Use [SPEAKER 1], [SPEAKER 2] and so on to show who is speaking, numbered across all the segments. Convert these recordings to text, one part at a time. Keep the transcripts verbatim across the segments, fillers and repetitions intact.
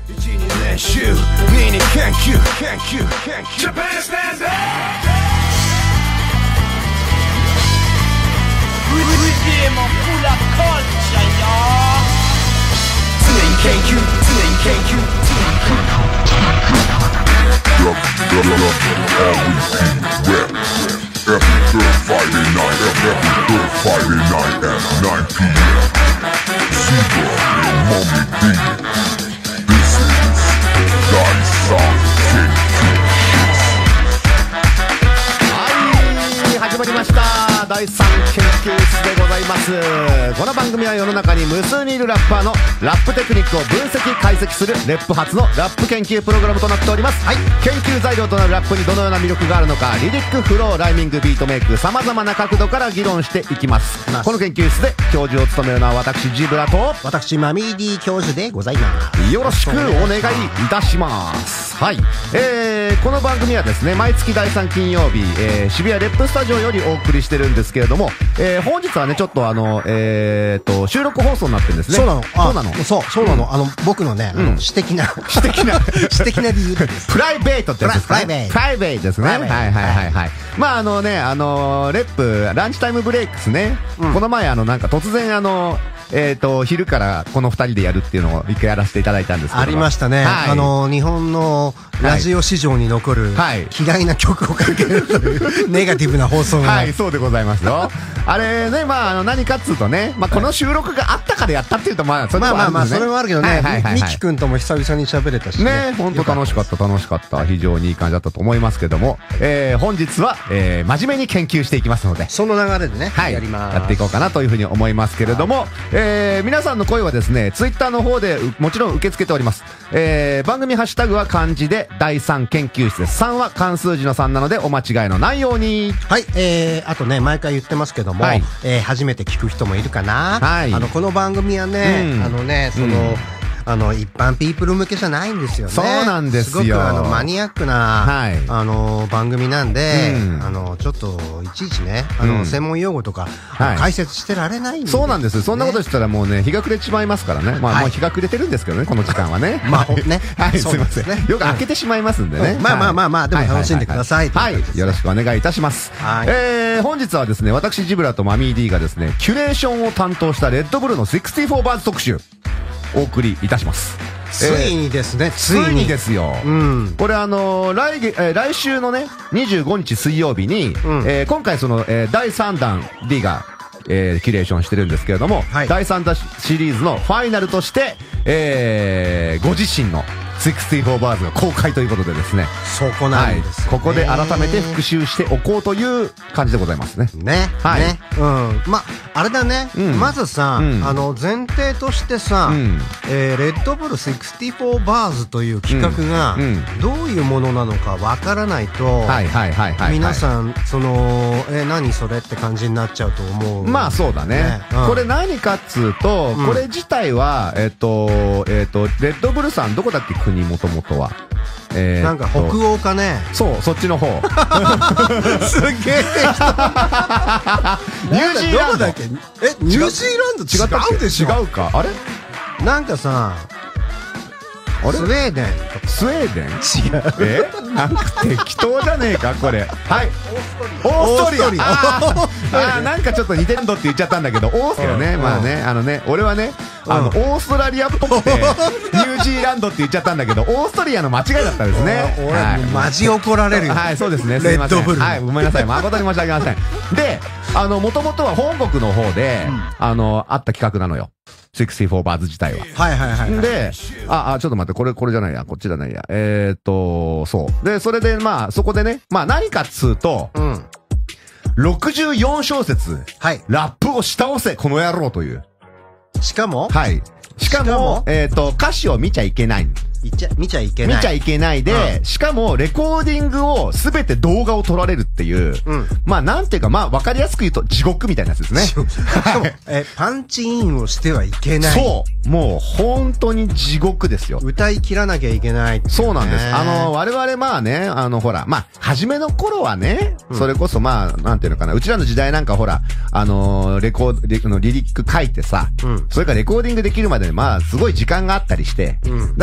[SPEAKER 1] 一二練習ミニ研究研究研究 Japan stands up
[SPEAKER 2] ウデモフラコルチャーよ
[SPEAKER 1] 常に研究常に研究常に研究
[SPEAKER 3] Every third Friday night, every third Friday night at nine p m Zebra and Mommy D. This is Daisan Kenkyushu.
[SPEAKER 4] はい、始まりました。第三研究室でございます。この番組は世の中に無数にいるラッパーのラップテクニックを分析解析するレップ発のラップ研究プログラムとなっております。はい、研究材料となるラップにどのような魅力があるのか、リリック、フロー、ライミング、ビートメイク、様々な角度から議論していきます。この研究室で教授を務めるのは私ジブラと
[SPEAKER 5] 私マミー D 教授でございます。
[SPEAKER 4] よろしくお願いいたします。はい、えー、この番組はですね、毎月だいさん金曜日、えー、渋谷レップスタジオよりお送りしてるんですけれども、えー、本日はねちょっとあのえー、っと収録放送になってるんですね。
[SPEAKER 5] そうなの。
[SPEAKER 4] そうなの。
[SPEAKER 5] そうそうなの、うん、あの僕のね、うん、あの私的な
[SPEAKER 4] 私的な
[SPEAKER 5] 私的な理由です。
[SPEAKER 4] プライベートってやつですかね。プライベート。プライベートですね。はいはいはいはいはい。まああのねあのレップランチタイムブレイクスね、うん、この前あのなんか突然あのえっ、ー、と昼からこの二人でやるっていうのを一回やらせていただいたんですけど、
[SPEAKER 5] ありましたね、はい、あの日本のラジオ史上に残る、はい、嫌いな曲をかけるというネガティブな放送が、
[SPEAKER 4] はい、そうでございますよ。あれね、まああの何かっつうとね、まあこの収録があったからやったっていうとまあそれはあるんですね。まあまあまあそ
[SPEAKER 5] れもあるけどね、はいはいはいはい、ミキ君とも久々に喋れたしね、
[SPEAKER 4] 本当楽しかった楽しかった、非常にいい感じだったと思いますけども、えー、本日は、えー、真面目に研究していきますので、
[SPEAKER 5] その流れでね、
[SPEAKER 4] はい、
[SPEAKER 5] やります。
[SPEAKER 4] やっていこうかなというふうに思いますけれども、えー、皆さんの声はですね、ツイッターの方でもちろん受け付けております。えー、番組ハッシュタグは漢字でだいさん研究室です。さんは漢数字のさんなのでお間違いのないように。
[SPEAKER 5] はい、えー、あとね毎回言ってますけども、はい、えー、初めて聞く人もいるかな。はい、あのこの番組はね、うん、あのねその、うん、あの一般ピープル向けじゃないんですよね。
[SPEAKER 4] そうなんですよ。
[SPEAKER 5] すごくあのマニアックな、はい、あの番組なんで、うん、あのちょっといちいちねあの、うん、専門用語とか、はい、解説してられないんです、ね、
[SPEAKER 4] そうなんです。そんなことしたらもうね日が暮れてしまいますからね。まあ、はい、もう日が暮れてるんですけどねこの時間はね。まあねはい、すいません、ね、よく開けてしまいますんでね。
[SPEAKER 5] うん、まあまあまあまあ、でも楽しんでください。
[SPEAKER 4] はい、よろしくお願いいたします。はい、えー、本日はですね私ジブラとマミー D がですねキュレーションを担当したレッドブルのろくじゅうよんバーズ特集お送りいたします。
[SPEAKER 5] ついにですね、えー、
[SPEAKER 4] ついにですよ、うん、これあのー、来月、えー、来週のねにじゅうごにち水曜日に、うん、えー、今回その、えー、だいさん弾 D が、えー、キュレーションしてるんですけれども、はい、だいさん弾シリーズのファイナルとして、えー、ご自身のろくじゅうよんバーズが公開ということでですね、
[SPEAKER 5] そこなんですよね、
[SPEAKER 4] はい、ここで改めて復習しておこうという感じでございますね。
[SPEAKER 5] ね、はい、ね、うん、まあれだね、うん、まずさ、うん、あの前提としてさ、うん、えー、レッドブルろくじゅうよんバーズという企画がどういうものなのかわからないと、皆さんそのえー、何それって感じになっちゃうと思う。
[SPEAKER 4] まあそうだね。ね、うん、これ何かっつうと、うん、これ自体はえっ、ー、とえっ、ー、とレッドブルさんどこだっけ国もともとは。
[SPEAKER 5] えー、なんか北欧かね。
[SPEAKER 4] そうそっちの方。
[SPEAKER 5] すげえ。
[SPEAKER 4] ニュージーランド
[SPEAKER 5] だっけ。えニュージーランド違ったっけ。
[SPEAKER 4] 違うでしょ。違うかあれ。
[SPEAKER 5] なんかさあれスウェーデン
[SPEAKER 4] スウェーデン
[SPEAKER 5] 違う。
[SPEAKER 4] えなんか適当じゃねえかこれ。はいオーストリア。ああなんかちょっと似てるのって言っちゃったんだけどオーストリアね。まあねあのね俺はねあのオーストラリアっぽくてニュージーランドって言っちゃったんだけどオーストリアの間違いだったんですね。
[SPEAKER 5] 俺マジ怒られるよ。
[SPEAKER 4] はいそうですねすいません。はいごめんなさい誠に申し訳ません。であのもともとは本国の方であのあった企画なのよ。ろくじゅうよんバーズ自体は。
[SPEAKER 5] はいはいはい、はい。
[SPEAKER 4] で、あ、あ、ちょっと待って、これ、これじゃないや、こっちじゃないや。えーっと、そう。で、それで、まあ、そこでね、まあ、何かっつうと、うん、ろくじゅうよん小節、はい、ラップを下押せ、この野郎という。
[SPEAKER 5] しかも
[SPEAKER 4] はい。しかも、しかもえーっと、歌詞を見ちゃいけない。
[SPEAKER 5] 見ちゃ、見ちゃいけない。
[SPEAKER 4] 見ちゃいけないで、うん、しかも、レコーディングをすべて動画を撮られるっていう、うん、まあ、なんていうか、まあ、わかりやすく言うと、地獄みたいなやつですね。しか
[SPEAKER 5] も、え、パンチインをしてはいけない。
[SPEAKER 4] そう。もう、本当に地獄ですよ。
[SPEAKER 5] 歌い切らなきゃいけない、ね。
[SPEAKER 4] そうなんです。あの、我々まあね、あの、ほら、まあ、初めの頃はね、うん、それこそまあ、なんていうのかな、うちらの時代なんかほら、あの、レコード、レのリリック書いてさ、うん、それからレコーディングできるまで、まあ、すごい時間があったりして、うん、だからま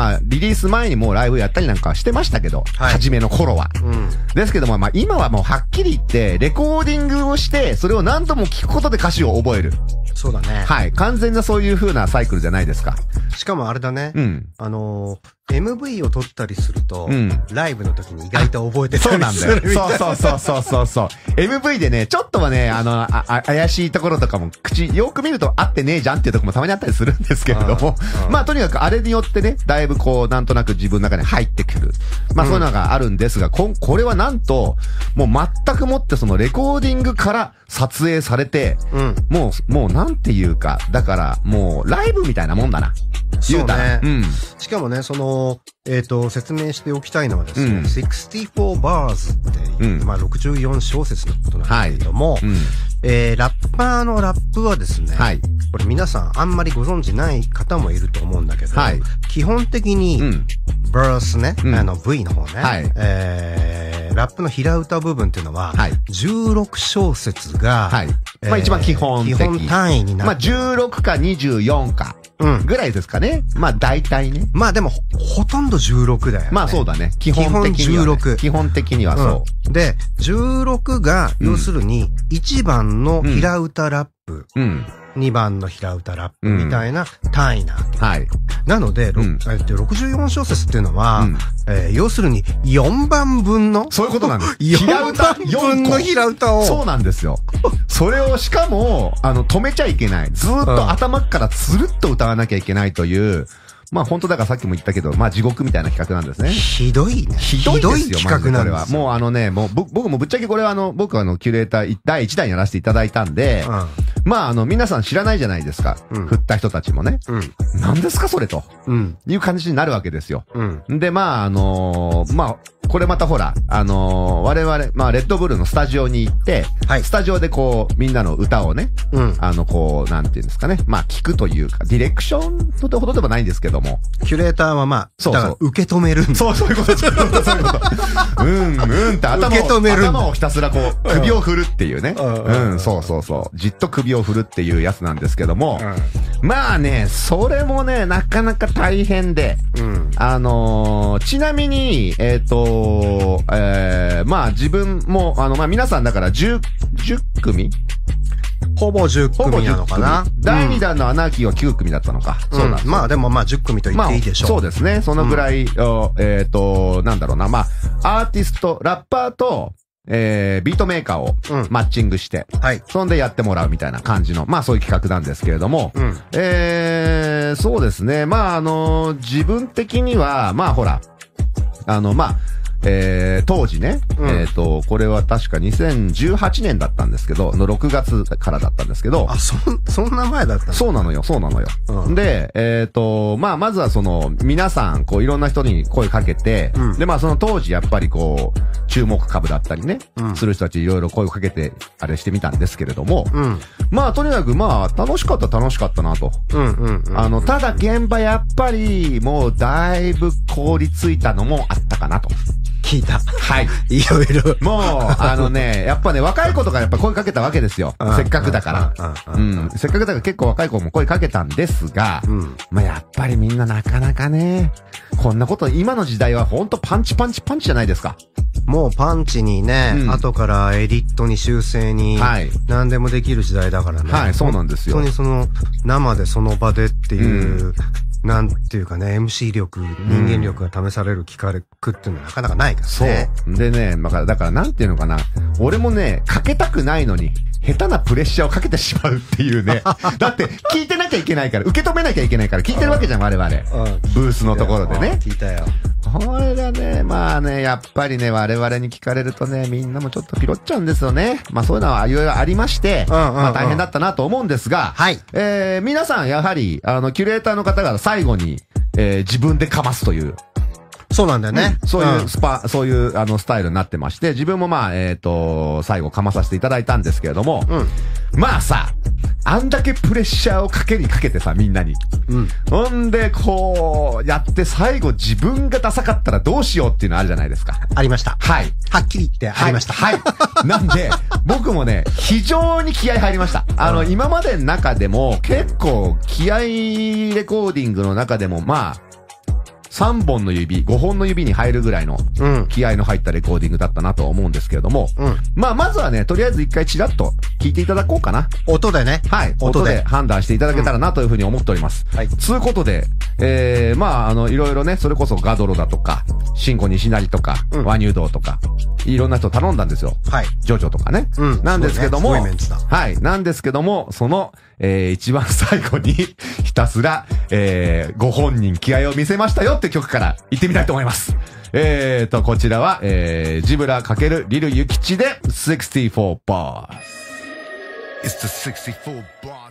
[SPEAKER 4] まあ、リリース前にもうライブやったりなんかはしてましたけど、
[SPEAKER 5] はい、
[SPEAKER 4] 初めの頃は。うん、ですけども、まあ、今はもうはっきり言って、レコーディングをして、それを何度も聞くことで歌詞を覚える。
[SPEAKER 5] そうだね。
[SPEAKER 4] はい。完全なそういう風なサイクルじゃないですか。
[SPEAKER 5] しかもあれだね。
[SPEAKER 4] うん。
[SPEAKER 5] あのー、エムブイ を撮ったりすると、うん、ライブの時に意外と覚えてたりするみたいな。
[SPEAKER 4] そうそうそうそうそう。エムブイ でね、ちょっとはね、あの、あ、あ怪しいところとかも、口、よく見ると合ってねえじゃんっていうところもたまにあったりするんですけれども、まあとにかくあれによってね、だいぶこう、なんとなく自分の中に入ってくる。まあそういうのがあるんですが、こ、これはなんと、もう全くもってそのレコーディングから撮影されて、うん、もう、もうなんていうか、だから、もう、ライブみたいなもんだな。
[SPEAKER 5] そうね。うん。しかもね、その、えっと、説明しておきたいのはですね、うん、ろくじゅうよんバーズっていう、うん、まあ、ろくじゅうよん小節のことなんですけれども、はい、うん、えー、ラッパーのラップはですね、はい、これ皆さんあんまりご存知ない方もいると思うんだけど、はい、基本的に、うん、バースね、うん、あの V の方ね、はい、えー、ラップの平歌部分っていうのは、はい、じゅうろく小節が、はい、えー、
[SPEAKER 4] まあ一番基本的。
[SPEAKER 5] 基本単位になって。
[SPEAKER 4] まあじゅうろくかにじゅうよんか。うん。ぐらいですかね。まあ大体ね。
[SPEAKER 5] まあでも、ほとんどじゅうろくだよね。
[SPEAKER 4] まあそうだね。基本的には、ね。基本じゅうろく。基本的にはそう。
[SPEAKER 5] うん、で、じゅうろくが、要するに、いちばんの平歌ラップ。うん。うんにばんの平歌ラップみたいな単位なわけ、うん、はい。なので、うん、ろくじゅうよん小節っていうのは、うん、えー、要するによんばんぶんの
[SPEAKER 4] そういうことなんです。
[SPEAKER 5] よんばんぶんの平歌を。
[SPEAKER 4] そうなんですよ。それをしかも、あの、止めちゃいけない。ずーっと頭からつるっと歌わなきゃいけないという、まあ本当だからさっきも言ったけど、まあ地獄みたいな企画なんですね。
[SPEAKER 5] ひどいね。
[SPEAKER 4] ひどいですよ、
[SPEAKER 5] 企画なんですよ。
[SPEAKER 4] これは。もうあのね、もう僕もぶっちゃけこれはあの、僕はあの、キュレーターだいいちだんやらせていただいたんで、うん、まああの、皆さん知らないじゃないですか。うん、振った人たちもね。うん、何ですかそれと。うん、いう感じになるわけですよ。うん、で、まああのー、まあ、これまたほら、あのー、我々、まあ、レッドブルのスタジオに行って、はい、スタジオでこう、みんなの歌をね、うん、あの、こう、なんていうんですかね、まあ、聞くというか、ディレクションとほどでもないんですけども。
[SPEAKER 5] キュレーターはまあ、そうそう。受け止めるんだ。
[SPEAKER 4] そう、そういうこと、そういうこと、そういうこと。うん、うんって頭を、受け止める頭をひたすらこう、首を振るっていうね。うん、うん、そうそうそう。じっと首を振るっていうやつなんですけども、うん、まあね、それもね、なかなか大変で、うん、あのー、ちなみに、えっと、えー、まあ自分も、あの、まあ皆さんだからじゅう、じゅっくみ
[SPEAKER 5] ほぼじゅっくみなのかな。
[SPEAKER 4] だいにだんのアナーキーはきゅうくみだったのか。
[SPEAKER 5] うん、そうだ。まあでもまあじゅっくみと言っていいでしょう。
[SPEAKER 4] まあ、そうですね。そのぐらい、うん、えっと、なんだろうな。まあ、アーティスト、ラッパーと、えー、ビートメーカーをマッチングして、うん、はい。そんでやってもらうみたいな感じの、まあそういう企画なんですけれども、うん、えー、そうですね。まああのー、自分的には、まあほら、あの、まあ、えー、当時ね、うん、えっと、これは確かにせんじゅうはちねんだったんですけど、のろくがつからだったんですけど。
[SPEAKER 5] あ、そ、そんな前だったの？
[SPEAKER 4] そうなのよ、そうなのよ。うん、で、えっと、まあ、まずはその、皆さん、こう、いろんな人に声かけて、うん、で、まあ、その当時、やっぱりこう、注目株だったりね、うん、する人たちいろいろ声をかけて、あれしてみたんですけれども、うん、まあ、とにかく、まあ、楽しかった楽しかったなと。うんうんうん、あの、ただ現場やっぱり、もう、だいぶ凍りついたのもあったかなと。
[SPEAKER 5] 聞いた。
[SPEAKER 4] はい。
[SPEAKER 5] いろいろ。
[SPEAKER 4] もう、あのね、やっぱね、若い子とかやっぱ声かけたわけですよ。せっかくだから。うん。せっかくだから結構若い子も声かけたんですが、うん、まあやっぱりみんななかなかね、こんなこと、今の時代はほんとパンチパンチパンチじゃないですか。
[SPEAKER 5] もうパンチにね、うん、後からエディットに修正に、はい。何でもできる時代だからね。
[SPEAKER 4] はい、そうなんですよ。
[SPEAKER 5] 本当にその、生でその場でっていう、うん、なんていうかね、エムシー 力、人間力が試される企画っていうのはなかなかないからね。
[SPEAKER 4] そう。でね、だから、だからなんていうのかな。俺もね、かけたくないのに、下手なプレッシャーをかけてしまうっていうね。だって、聞いてなきゃいけないから、受け止めなきゃいけないから、聞いてるわけじゃん、我々。ブースのところでね。
[SPEAKER 5] 聞いたよ。
[SPEAKER 4] これがね、まあね、やっぱりね、我々に聞かれるとね、みんなもちょっとピロっちゃうんですよね。まあそういうのはいろいろありまして、まあ大変だったなと思うんですが、はい。えー、皆さんやはり、あの、キュレーターの方が最後に、えー、自分でかますという。
[SPEAKER 5] そうなんだよね。
[SPEAKER 4] うん、そういうスパ、うん、そういう、あの、スタイルになってまして、自分もまあ、えっと、最後かまさせていただいたんですけれども、うん、まあさ、あんだけプレッシャーをかけにかけてさ、みんなに。うん。ほんで、こう、やって最後自分がダサかったらどうしようっていうのあるじゃないですか。
[SPEAKER 5] ありました。
[SPEAKER 4] はい。
[SPEAKER 5] はっきり言ってありました。
[SPEAKER 4] はい。はい、なんで、僕もね、非常に気合入りました。あの、うん、今までの中でも、結構、気合レコーディングの中でも、まあ、 さんぼんの指、ごほんの指に入るぐらいの気合の入ったレコーディングだったなとは思うんですけれども、うん、まあまずはね、とりあえず一回チラッと聞いていただこうかな。
[SPEAKER 5] 音でね。
[SPEAKER 4] はい。音で判断していただけたらなというふうに思っております。うん、はい。つうことで、えー、まああの、いろいろね、それこそガドロだとか、シンコ西成とか、うん、ワニュードとか、いろんな人頼んだんですよ。はい。ジョジョとかね。うん。なんですけども、ね、はい。なんですけども、その、えー、一番最後に、ひたすら、えー、ご本人気合を見せましたよって曲から行ってみたいと思います。えーと、こちらは、えー、ジブラ×リルユキチで、ろくじゅうよん bars. It's the ろくじゅうよん bars.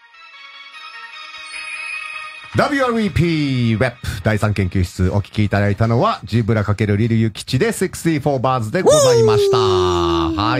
[SPEAKER 4] ダブリューアールイーピー Rap 第三研究室お聞きいただいたのはジブラ×リルユキチでろくじゅうよん bars でございました。はい。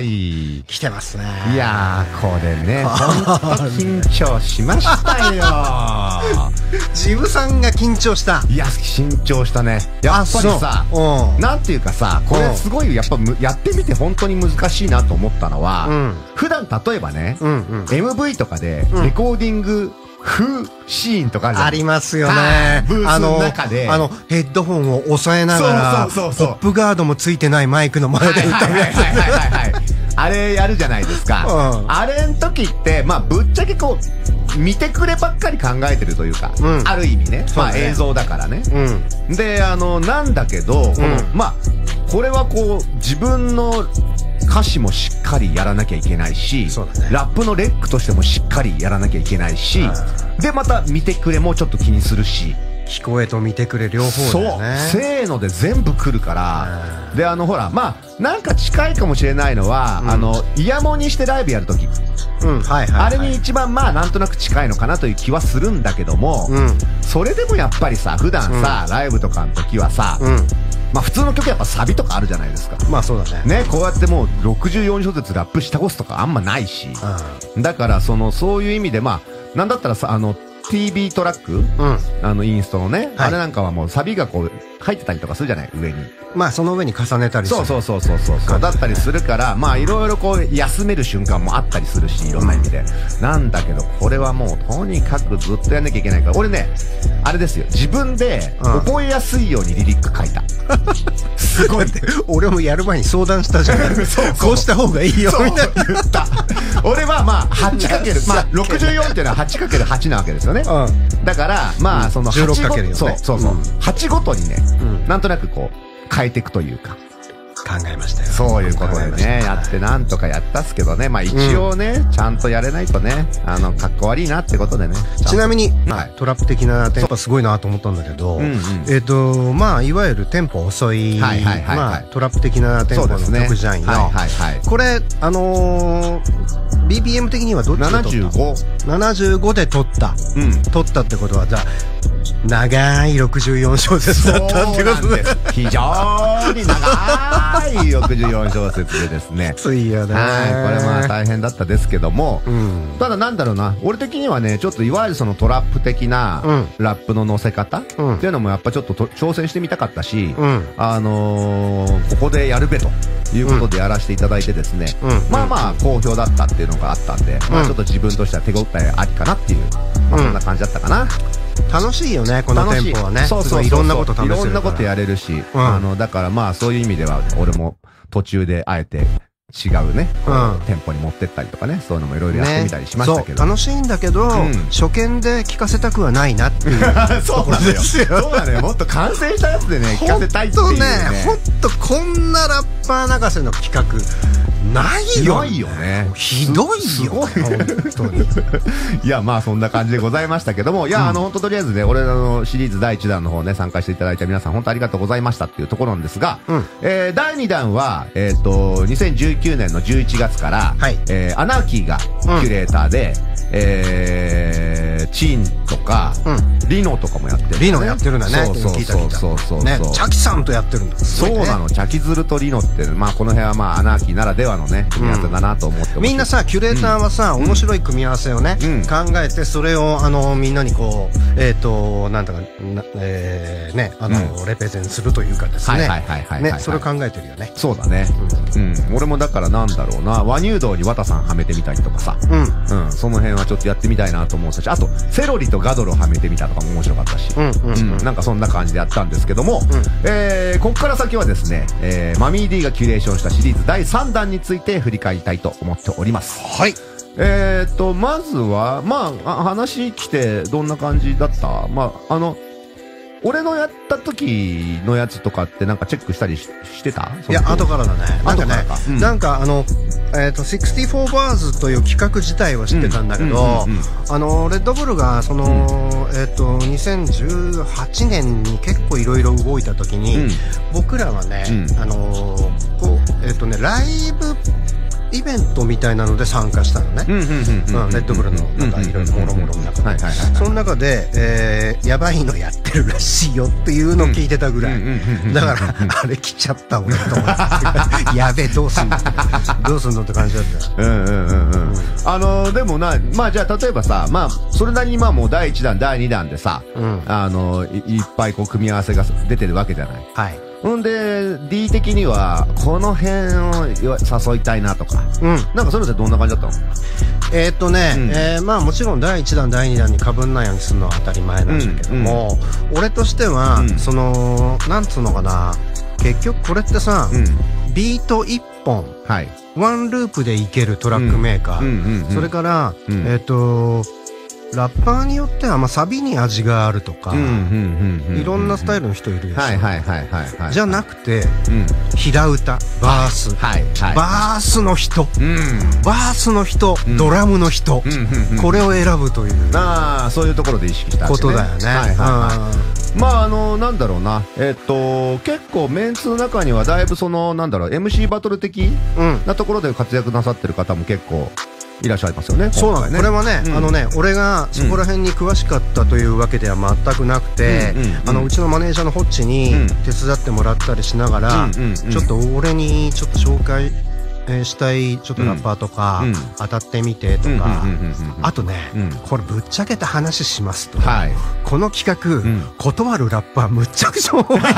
[SPEAKER 5] 来てますね。
[SPEAKER 4] いやー、これね、ほんと緊張しましたよ。
[SPEAKER 5] ジブさんが緊張した。
[SPEAKER 4] いや、緊張したね。やっぱりさ、なんていうかさ、これすごいやっぱやってみて本当に難しいなと思ったのは、うん、普段例えばね、うんうん、エムブイ とかでレコーディング、風シーンとかあるじゃん。
[SPEAKER 5] ありますよね。
[SPEAKER 4] ブースの中で。
[SPEAKER 5] あの、ヘッドホンを押さえながら、ポップガードもついてないマイクの前で歌うやつ。
[SPEAKER 4] あれやるじゃないですか。うん、あれん時って、まあ、ぶっちゃけこう、見てくればっかり考えてるというか、うん、ある意味ね。まあ、映像だからね。うん、で、あの、なんだけど、この、うん、まあ、これはこう、自分の、歌詞もしっかりやらなきゃいけないし、ね、ラップのレックとしてもしっかりやらなきゃいけないし、で、また見てくれもちょっと気にするし。
[SPEAKER 5] 聞こえと見てくれ両方だよね。
[SPEAKER 4] そう。せーので全部来るから、で、あの、ほら、まあ、なんか近いかもしれないのは、うん、あの、イヤモンにしてライブやるとき。うん、はいはい、はい。あれに一番まあ、なんとなく近いのかなという気はするんだけども、うん、それでもやっぱりさ、普段さ、うん、ライブとかの時はさ、うん、まあ普通の曲やっぱサビとかあるじゃないですか。
[SPEAKER 5] まあそうだね。
[SPEAKER 4] ね、こうやってもうろくじゅうよん小節ラップしたこすとかあんまないし。うん、だからその、そういう意味でまあ、なんだったらさ、あの、ティービー トラック、うん、あのインストのね、はい、あれなんかはもうサビがこう入ってたりとかするじゃない、上に。
[SPEAKER 5] まあその上に重ねたりする。
[SPEAKER 4] そうそうそうそうそう。だったりするから、まあいろいろこう休める瞬間もあったりするし、いろんな意味で。なんだけど、これはもうとにかくずっとやんなきゃいけないから、俺ね、あれですよ、自分で覚えやすいようにリリック書いた。
[SPEAKER 5] すごいって、俺もやる前に相談したじゃん。そうこうした方がいいよ、みたいな。言った。
[SPEAKER 4] 俺はまあ はちかける、まあろくじゅうよんっていうのは はちかけるはち なわけですよね。うん、だから、まあそのはちご、そうそうそう。はちごとにね、なんとなくこう、変えていくというか。
[SPEAKER 5] 考えましたよ。
[SPEAKER 4] そういうことでね、やってなんとかやったっすけどね、まあ一応ね、ちゃんとやれないとね、あの、かっこ悪いなってことでね。
[SPEAKER 5] ちなみに、トラップ的なテンポすごいなと思ったんだけど、えっと、まあ、いわゆるテンポ遅い、まあ、トラップ的なテンポの曲じゃんよ。これ、あの、ビーピーエム 的にはどっちで撮った？ ななじゅうご。ななじゅうごで撮った。うん。撮ったってことは、じゃあ、長いろくじゅうよん小節だったってことで。
[SPEAKER 4] 非常に長いろくじゅうよん小節でですね。
[SPEAKER 5] ついよね。
[SPEAKER 4] はい。これまあ大変だったですけども、うん、ただなんだろうな、俺的にはね、ちょっといわゆるそのトラップ的なラップの乗せ方、うん、っていうのもやっぱちょっとと挑戦してみたかったし、うん、あのー、ここでやるべということでやらせていただいてですね、うん、まあまあ好評だったっていうのがあったんで、うん、まあちょっと自分としては手応えありかなっていう、まあそんな感じだったかな。
[SPEAKER 5] 楽しいよね、このテンポはね。そうそう、いろんなこと試せるから。
[SPEAKER 4] いろんなことやれるし、うん、あの、だからまあそういう意味では、俺も途中であえて違うね、うん、テンポに持ってったりとかね、そういうのもいろいろやってみたりしましたけど。
[SPEAKER 5] ね、そう、楽しいんだけど、うん、初見で聞かせたくはないなっていう。
[SPEAKER 4] そうなんですよ。そうなのよ。もっと完成したやつでね、聞かせたいっていうね。
[SPEAKER 5] ほんとね、ほんとこんなラッパー泣かせの企画、ないよ。
[SPEAKER 4] ないよね。
[SPEAKER 5] ひどいよ。本当に。
[SPEAKER 4] いや、まあそんな感じでございましたけども、いや、あの、本当とりあえずね、俺のシリーズだいいちだんの方ね、参加していただいた皆さん、本当ありがとうございましたっていうところなんですが、うん、えー、だいにだんは、えっと、にせんじゅうきゅうねんのじゅういちがつから、はい、えー、アナーキーがキュレーターで、うん、えー、チーンとか、うん、リノとかもやってる、ね。
[SPEAKER 5] リノやってるんだね。
[SPEAKER 4] そうそうそうそうそう。
[SPEAKER 5] ね、チャキさんとやってるんだ。
[SPEAKER 4] そうなの、チャキズルとリノって、まあこの辺はまあアナーキーならではのね、組み合わせだなと思って、うん、
[SPEAKER 5] みんなさ、キュレーターはさ、うん、面白い組み合わせをね、うん、考えて、それを、あの、みんなにこう、えっと、なんだか、えー、ね、あの、うん、レペゼンするというかですね。はいはいはいはい。ね、それを考えてるよね。
[SPEAKER 4] そうだね。うん。うん、俺もだからなんだろうな、和乳道に綿さんはめてみたりとかさ、うん。うん、その辺はちょっとやってみたいなと思うし、あと、 とセロリとガドルをはめてみたとかも面白かったし、
[SPEAKER 5] うんうんうん
[SPEAKER 4] うん、なんかそんな感じでやったんですけども、うん、えー、ここから先はですね、えー、マミー D がキュレーションしたシリーズだいさんだんについて振り返りたいと思っております。
[SPEAKER 5] はい。
[SPEAKER 4] えーっとまずはまあ話来てどんな感じだった？まああの俺のやった時のやつとかってなんかチェックしたり し, してた？
[SPEAKER 5] いや後からだね。なんかね、
[SPEAKER 4] うん、
[SPEAKER 5] なんかあのえっ、ー、とろくじゅうよんバーズという企画自体は知ってたんだけど、あのレッドブルがその、うん、えっ、ー、とにせんじゅうはちねんに結構いろいろ動いた時に、うん、僕らはね、うん、あのー、こうえっ、ー、とねライブイベントみたいなので参加したのね。レッドブルのなんかいろいろもろもろの中で、その中で、えー、やばいのやってるらしいよっていうのを聞いてたぐらい。だからあれ来ちゃった俺と思ってやべえどうすんのどうすんのって感じだったよ。うんうんうんうん。
[SPEAKER 4] あのでもなまあじゃあ例えばさまあそれなりにまあもうだいいちだんだいにだんでさ、うん、あの い, いっぱいこう組み合わせが出てるわけじゃない。
[SPEAKER 5] はい。
[SPEAKER 4] んで D 的にはこの辺を誘いたいなとか、うん、なんかそれってどんな感じだったの？
[SPEAKER 5] えーっとね、うんえー、まあもちろんだいいちだんだいにだんに被んないようにするのは当たり前なんだけども、うんうん、俺としては、うん、そのなんつうのかな結局これってさ、うん、ビートいっぽん、はい、ワンループでいけるトラックメーカー、それから、うん、えーっとラッパーによってはまあサビに味があるとかいろんなスタイルの人いるでしょ。じゃなくて、うん、平歌バース、はいはい、バースの人、うん、バースの人、うん、ドラムの人、うん、これを選ぶという、
[SPEAKER 4] ああそういうところで意識したわけね、
[SPEAKER 5] ことだよね。はいはいはい、
[SPEAKER 4] まああのなんだろうなえっと結構メンツの中にはだいぶそのなんだろう エムシー バトル的なところで活躍なさってる方も結構いらっしゃいますよね。
[SPEAKER 5] そうなんだ、ね、これはね、うん、あのね俺がそこら辺に詳しかったというわけでは全くなくて、うんうんうん、あのうちのマネージャーのホッチに手伝ってもらったりしながら、うんうんうん、ちょっと俺にちょっと紹介したいちょっとラッパーとか、うん、当たってみてとか、あとね、うん、これぶっちゃけた話しますと、はい、この企画、うん、断るラッパーむっちゃくちゃ多い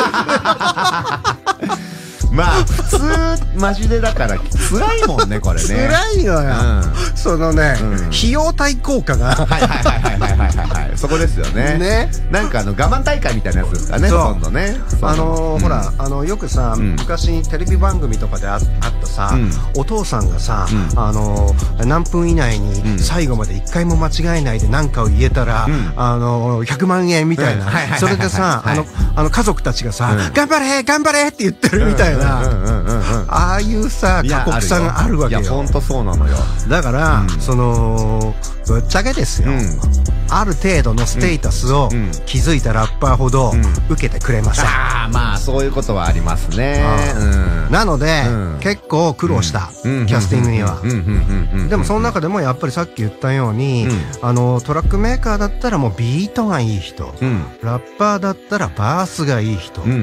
[SPEAKER 4] まあ普通マジでだから辛いもんねこれね。
[SPEAKER 5] 辛いのよ、うん、そのね、うん、費用対効果が
[SPEAKER 4] はいはいはいはいはいはいはいそこですよね。ねなんかあの我慢大会みたいなやつですかね。今度ね
[SPEAKER 5] あのーうん、ほらあのよくさ、うん、昔テレビ番組とかで あ, あったさ、うん、お父さんがさ、うん、あのー、何分以内に最後まで一回も間違えないで何かを言えたら、うん、あのー、ひゃくまんえんみたいな、うん、それでさあのあの家族たちがさ、うん、頑張れ頑張れって言ってるみたいな、ああいうさ過酷さがあるわけよ。
[SPEAKER 4] いやほんとそうなのよ。
[SPEAKER 5] だから、うん、そのぶっちゃけですよ、うん、ある程度のステータスを築いたラッパーほど受けてくれません、うん、
[SPEAKER 4] ああまあそういうことはありますね、
[SPEAKER 5] うん、なので、うん、結構苦労した、うん、キャスティングには。でもその中でもやっぱりさっき言ったように、うん、あのトラックメーカーだったらもうビートがいい人、うん、ラッパーだったらバースがいい人、うん、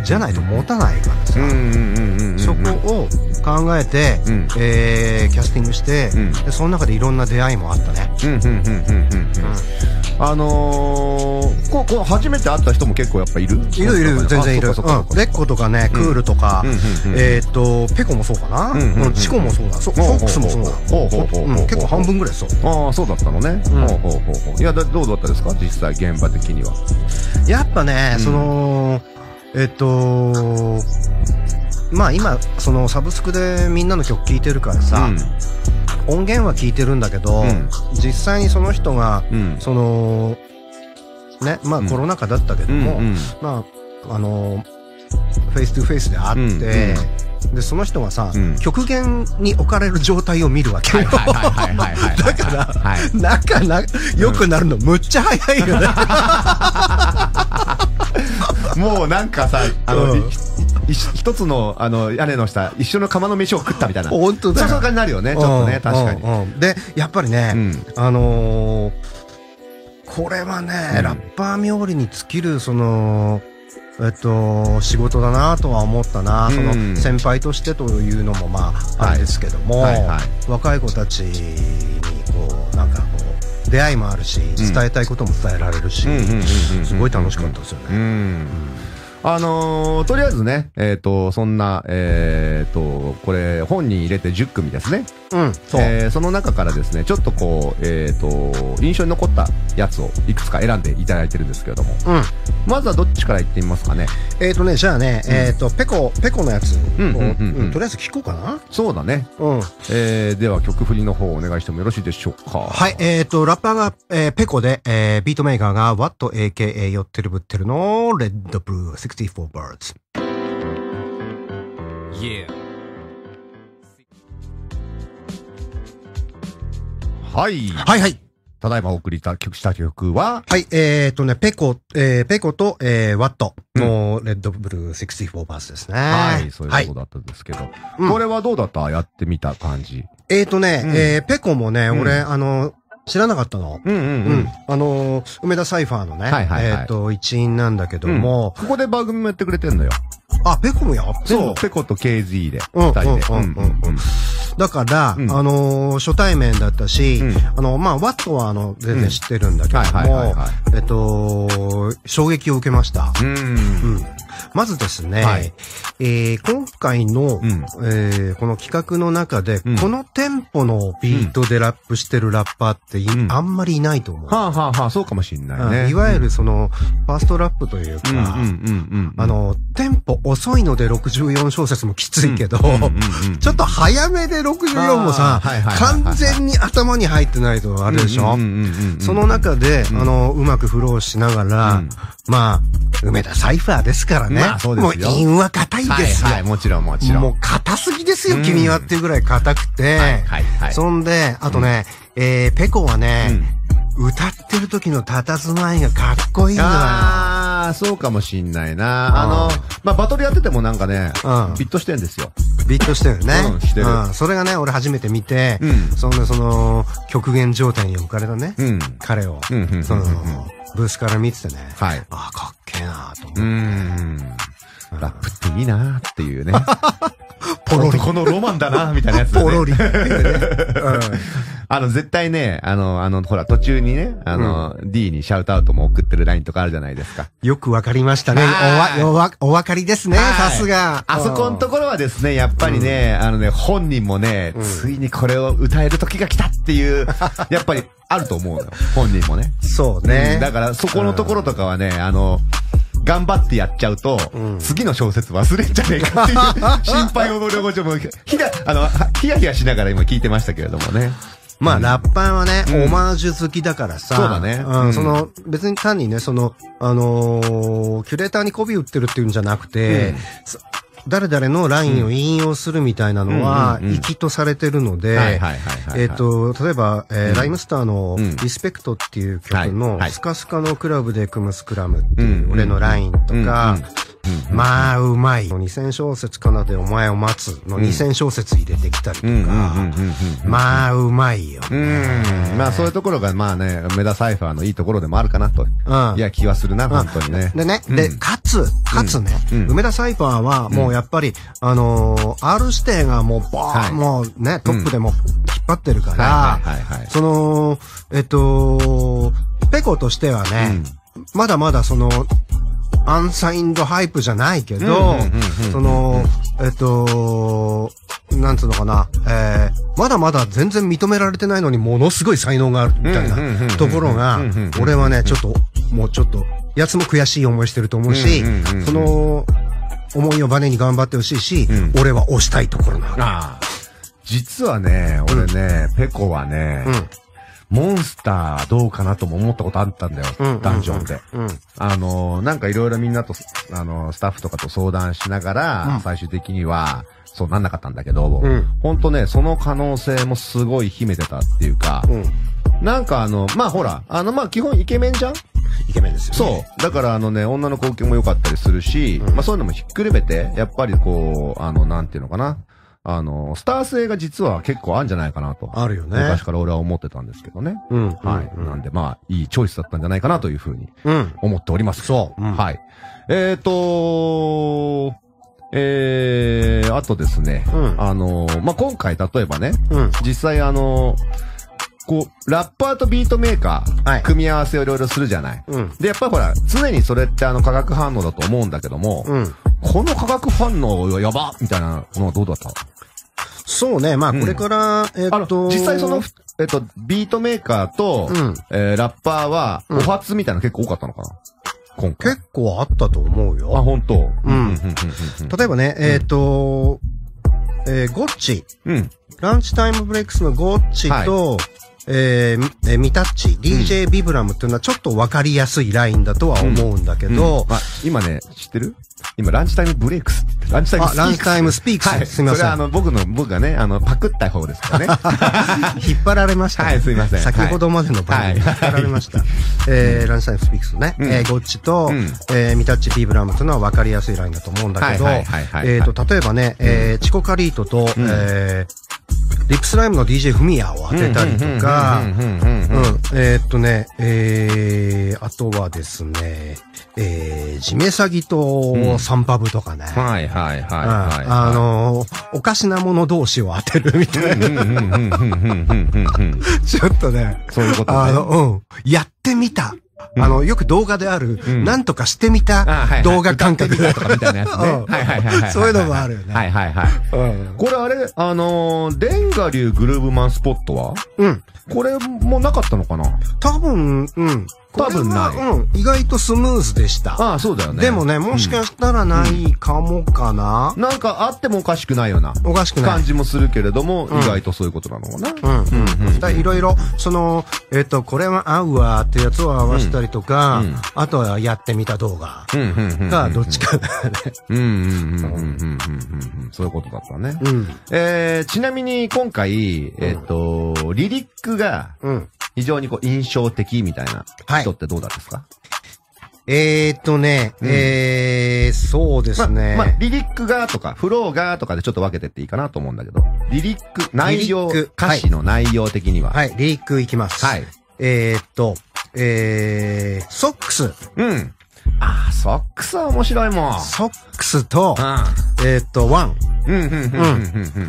[SPEAKER 5] じゃないと持たないからさ、そこを考えて、うんえー、キャスティングして、うん、でその中でいろんな出会いもあったね。
[SPEAKER 4] あのー、ここ初めて会った人も結構やっぱいる
[SPEAKER 5] いるいる全然いる。レッコとかね、クールとか、えっとペコもそうかな、チコもそうだ、フォックスもそうだ、結構半分ぐらいそう。
[SPEAKER 4] ああそうだったのね。いやどうだったですか実際現場的には。
[SPEAKER 5] やっぱねそのえっとまあ今そのサブスクでみんなの曲聴いてるからさ、うん、音源は聴いてるんだけど、うん、実際にその人が、うん、そのねまあコロナ禍だったけども、うんうん、まああのフェイストゥフェイスで会って、うんうん、でその人がさ、うん、極限に置かれる状態を見るわけよ。だから、はい、仲な良くなるのむっちゃ早いよね。
[SPEAKER 4] もうなんかさあの、うん一つのあの屋根の下一緒の釜の飯を食ったみたいな
[SPEAKER 5] 本当だよ。
[SPEAKER 4] そういう感じになるよねちょっとね、うん、確かに、うん
[SPEAKER 5] うん、でやっぱりね、うん、あのー、これはね、うん、ラッパー冥利に尽きるそのえっと仕事だなとは思ったな、うん、その先輩としてというのもまああれですけども、はいはいはい、若い子たちにこうなんかこう出会いもあるし伝えたいことも伝えられるし、すごい楽しかったですよね。うんうん
[SPEAKER 4] あのー、とりあえずね、えっ、ー、と、そんな、えっ、ー、と、これ、本に入れてじゅっくみですね。
[SPEAKER 5] うん、そう。
[SPEAKER 4] えー、その中からですね、ちょっとこう、えっ、ー、と、印象に残ったやつをいくつか選んでいただいてるんですけれども。うん。まずはどっちから言ってみますかね。
[SPEAKER 5] えっ、ー、とね、じゃあね、うん、えっ、ー、と、ペコ、ペコのやつを、うんうんうんうん、とりあえず聞こうかな。
[SPEAKER 4] そうだね。うん。えー、では曲振りの方お願いしてもよろしいでしょうか。
[SPEAKER 5] はい、えっ、ー、と、ラッパーが、えー、ペコで、えー、ビートメーカーが ワット エーケーエー よってるぶってるのレッドブルーろくじゅうよん Birds。
[SPEAKER 4] Yeah。はい。
[SPEAKER 5] はいはい。
[SPEAKER 4] ただいまお送りした曲した曲は
[SPEAKER 5] はい、えーとね、ペコ、えー、ペコと、えー、ワットのレッドブルーろくじゅうよん Birds ですね。
[SPEAKER 4] はい、そういうことだったんですけど。はい、これはどうだった？やってみた感じ。
[SPEAKER 5] えーとね、うん、えー、ペコもね、うん、俺、あの、知らなかったの。うんうんうん。うん、あのー、梅田サイファーのね、はいはいはい、えっ、ー、と、一員なんだけども、
[SPEAKER 4] うん、ここで番組もやってくれてんのよ。
[SPEAKER 5] あ、ペコもやってんの？
[SPEAKER 4] そう、ペコと ケーズイー で、二人で。うんうんうんうん。
[SPEAKER 5] だから、うん、あのー、初対面だったし、うん、あの、まあ、ワットはあの、全然知ってるんだけども、えっと、衝撃を受けました。うん。うんまずですね、はい、えー、今回の、うん、えー、この企画の中で、うん、このテンポのビートでラップしてるラッパーって、うん、あんまりいないと思う。
[SPEAKER 4] はあはあはあ、そうかもしんないね。
[SPEAKER 5] いわゆるその、ファーストラップというか、あの、テンポ遅いのでろくじゅうよん小節もきついけど、ちょっと早めでろくじゅうよんもさ、完全に頭に入ってないとあれでしょ？その中で、あの、うまくフローしながら、うん、まあ、梅田サイファーですからね。まあ、そうですよ。もう韻は硬いですよ。はい、はい、
[SPEAKER 4] もちろんもちろん。
[SPEAKER 5] もう硬すぎですよ、うん、君はっていうぐらい硬くて。はい、はい、はい。そんで、あとね、うん、えー、ペコはね、うん、歌ってる時の佇まいがかっこいいのよ。
[SPEAKER 4] ああ、そうかもしんないな。あの、まあ、バトルやっててもなんかね、うん、ビットしてんですよ。
[SPEAKER 5] ビットしてるね。
[SPEAKER 4] うん、してる。うん。
[SPEAKER 5] それがね、俺初めて見て、うん、そんなその、極限状態に置かれたね、うん、彼を、うんうん、その、ブースから見ててね、はい。ああ、かっけえなと思って。うん。
[SPEAKER 4] ラップっていいなっていうね。ポロリ。このロマンだなみたいなやつ、ね。
[SPEAKER 5] ポロリっていうね。
[SPEAKER 4] うん。あの、絶対ね、あの、あの、ほら、途中にね、あの、うん、D にシャウトアウトも送ってるラインとかあるじゃないですか。
[SPEAKER 5] よくわかりましたね。おわ、おわ、おわかりですね。さすが。
[SPEAKER 4] あそこのところはですね、やっぱりね、うん、あのね、本人もね、うん、ついにこれを歌える時が来たっていう、やっぱりあると思うのよ。本人もね。
[SPEAKER 5] そうね。
[SPEAKER 4] うん、だから、そこのところとかはね、あの、頑張ってやっちゃうと、うん、次の小説忘れんじゃねえかっていう心配を両方もひや、あの、ヒヤヒヤしながら今聞いてましたけれどもね。
[SPEAKER 5] まあ、うん、ラッパーはね、うん、オマージュ好きだからさ。
[SPEAKER 4] そうだね。
[SPEAKER 5] うん、その、別に単にね、その、あのー、キュレーターに媚び売ってるっていうんじゃなくて、うん、誰々のラインを引用するみたいなのは、粋とされてるので、えっと、例えば、えー、ライムスターのリスペクトっていう曲の、スカスカのクラブで組むスクラムっていう、俺のラインとか、まあ、うまい。にせん小節かなでお前を待つのにせん小節入れてきたりとか、まあ、うまいよ。うん。
[SPEAKER 4] まあ、そういうところが、まあね、梅田サイファーのいいところでもあるかなと。いや、気はするな、本当にね。
[SPEAKER 5] でね、で、かつ、かつね、梅田サイファーは、もうやっぱり、あの、R 指定がもう、バーン、もうね、トップでも引っ張ってるから、その、えっと、ペコとしてはね、まだまだその、アンサインドハイプじゃないけど、その、えっと、なんつうのかな、えー、まだまだ全然認められてないのにものすごい才能があるみたいなところが、俺はね、ちょっと、もうちょっと、やつも悔しい思いしてると思うし、その、思いをバネに頑張ってほしいし、俺は推したいところなの。
[SPEAKER 4] 実はね、俺ね、ペコはね、モンスターどうかなとも思ったことあったんだよ、ダンジョンで。あの、なんかいろいろみんなと、あの、スタッフとかと相談しながら、最終的には、そうなんなかったんだけど、ほんとね、その可能性もすごい秘めてたっていうか、なんかあの、まあほら、あの、まあ基本イケメンじゃん？
[SPEAKER 5] イケメンですよ
[SPEAKER 4] ね。そう。だからあのね、女の光景も良かったりするし、まあそういうのもひっくるめて、やっぱりこう、あの、なんていうのかな。あの、スター性が実は結構あるんじゃないかなと。
[SPEAKER 5] あるよね。
[SPEAKER 4] 昔から俺は思ってたんですけどね。うん。はい。なんでまあ、いいチョイスだったんじゃないかなというふうに思っております。
[SPEAKER 5] そう。
[SPEAKER 4] はい。えっと、えー、あとですね。あの、まあ今回例えばね、実際あの、 こう、ラッパーとビートメーカー、
[SPEAKER 5] はい、
[SPEAKER 4] 組み合わせをいろいろするじゃない。
[SPEAKER 5] うん。
[SPEAKER 4] で、やっぱりほら、常にそれってあの化学反応だと思うんだけども、うん。この化学反応やばみたいなのはどうだった？
[SPEAKER 5] そうね、まあこれから、うん、えっと、
[SPEAKER 4] 実際その、えっと、ビートメーカーと、うん、えー、ラッパーは、お初みたいな結構多かったのかな、今回。
[SPEAKER 5] 結構あったと思うよ。
[SPEAKER 4] あ、本当。
[SPEAKER 5] うん。例えばね、えっと、えー、ゴッチ。うん。ランチタイムブレイクスのゴッチと、はい、えー、えー、ミタッチ、ディージェー ビブラムっていうのはちょっとわかりやすいラインだとは思うんだけど、うんうん、
[SPEAKER 4] まあ、今ね、知ってる？今、ランチタイムブレイクス。ランチタイムスピークス。
[SPEAKER 5] ランチタイムスピークス。はい。すみません。
[SPEAKER 4] それはあの、僕の、僕がね、あの、パクった方ですからね。
[SPEAKER 5] 引っ張られました、ね。
[SPEAKER 4] はい、すみません。
[SPEAKER 5] 先ほどまでの番組に引っ張られました。はい、えー、ランチタイムスピークスね。うん、えー、ゴッチと、うん、えー、ミタッチビブラムというのは分かりやすいラインだと思うんだけど、えっと、例えばね、えー、チコカリートと、うん、えー、リップスライムの ディージェー フミヤを当てたりとか、えっとね、えー、あとはですね、えー、ジメサギとサンパブとかね。
[SPEAKER 4] うん、はいはいはい、はい、
[SPEAKER 5] あのー、おかしなもの同士を当てるみたいな。ちょっとね。
[SPEAKER 4] そういうことね。
[SPEAKER 5] あの、うん。やってみた。あの、よく動画である、うん、なんとかしてみた動画感覚
[SPEAKER 4] とかみたいなやつね。はいはいはい。
[SPEAKER 5] そういうのもあるよね。
[SPEAKER 4] はいはいはい。うん、これあれ、あのー、レンガ流グルーブマンスポットはうん。これもなかったのかな？
[SPEAKER 5] 多分、うん。
[SPEAKER 4] 多分ない。
[SPEAKER 5] うん。意外とスムーズでした。
[SPEAKER 4] ああ、そうだよね。
[SPEAKER 5] でもね、もしかしたらないかもかな。
[SPEAKER 4] うん、なんかあってもおかしくないような。
[SPEAKER 5] おかしくない。
[SPEAKER 4] 感じもするけれども、うん、意外とそういうことなのかな。
[SPEAKER 5] うん。うん。だいろいろ、その、えっと、これは合うわってやつを合わせたりとか、うん、あとはやってみた動画がどっちかだね。
[SPEAKER 4] うん。うん。うん。うん。そういうことだったね。うん。えー、ちなみに今回、えっと、リリックが、うん。非常にこう印象的みたいな人ってどうだったですか？はい、
[SPEAKER 5] えーっとね、うん、えー、そうですね。
[SPEAKER 4] ま、まあ、リリックがとか、フローがとかでちょっと分けてっていいかなと思うんだけど、リリック、内容、歌詞の内容的には。
[SPEAKER 5] はい、リリックいきます。はい。えーっと、えー、ソックス。
[SPEAKER 4] うん。ああ、ソックスは面白いもん。
[SPEAKER 5] ソックスと、うん、えーっと、ワン。うん、うん、うん、